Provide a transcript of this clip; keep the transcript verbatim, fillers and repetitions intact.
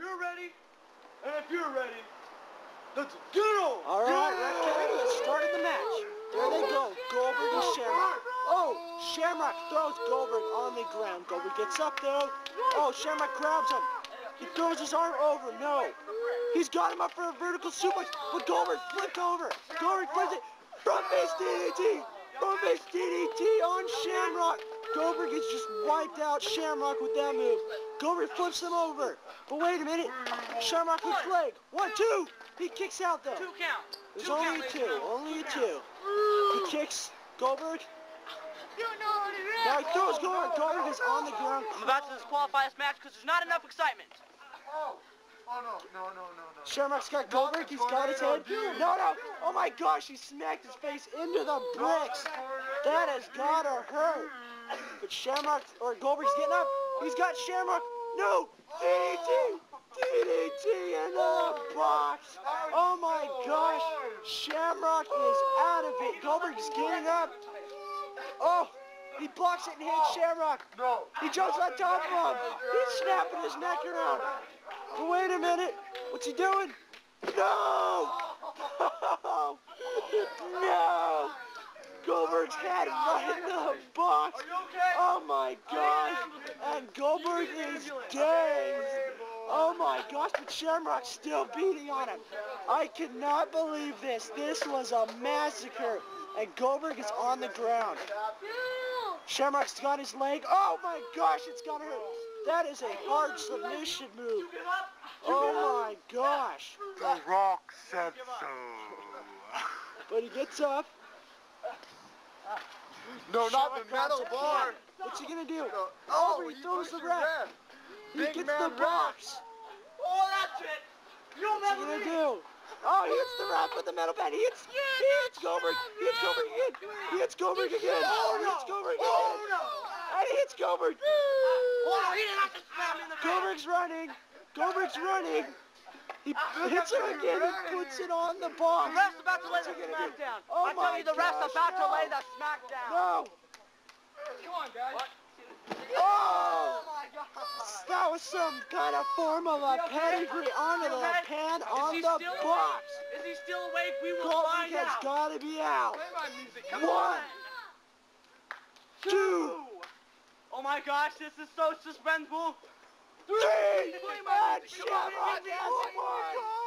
you're ready, and if you're ready, let's get it on. All right, Red let's start the match. There they go, Goldberg and Shamrock. Oh, Shamrock throws Goldberg on the ground. Goldberg gets up though. Oh, Shamrock grabs him. He throws his arm over. No. He's got him up for a vertical suplex, but Goldberg flipped over. Goldberg flips it. Front face D D T. Front face D D T on Shamrock. Goldberg gets just wiped out Shamrock with that move. Goldberg flips him over. But wait a minute. Shamrock hooks leg. One, two. He kicks out though. Two count. There's two only count, a two. Only a two. He kicks Goldberg. Now he throws Goldberg. Goldberg is on the ground. I'm about to disqualify this match because there's not enough excitement. Oh. Oh, no, no, no, no, no. Shamrock's got Goldberg, he's got his head. No, no, oh my gosh, he smacked his face into the bricks. That has gotta hurt. But Shamrock, or Goldberg's getting up. He's got Shamrock. No, D D T, D D T in the box. Oh my gosh, Shamrock is out of it. Goldberg's getting up. Oh, he blocks it and hits Shamrock. No. He jumps on top of him. He's snapping his neck around. But wait a minute, what's he doing? No! No! Goldberg's head right in the box. Oh my gosh! And Goldberg is dazed. Oh my gosh, but Shamrock's still beating on him. I cannot believe this. This was a massacre. And Goldberg is on the ground. Shamrock's got his leg. Oh my gosh, it's gonna hurt. That is a hard submission move. Oh my gosh. The Rock said so. But he gets up. No, not the Shamrock metal grabs a bar. can. What's he gonna do? No. Oh, he throws the pushed ref. red. He Big gets man the box. Oh, that's it. You'll What's he never gonna leave. do? Oh, he hits the ref with the metal bat. He hits, he hits Goldberg. He hits Goldberg again. He hits Goldberg again. He hits Goldberg again. Oh, no. And he hits Goldberg. Oh, he didn't have to slam me in the face. Goldberg's running. Goldberg's running. He hits him again. He puts it on the box. The ref's about to lay What's the he gonna smack do? down. Oh I tell my you, the ref's gosh, about no. to lay the smack down. No. Come on, guys. What? Oh! my God. That was some kind of form of a pedigree onto the Okay. pan Is on he the still box. awake? Is he still awake? We will Goldberg find has out. got to be out. Play my music. Come One. on. Two. Oh my gosh, this is so suspenseful. Three. Play my And music. Come on, Shamrock music. has Oh my won. God.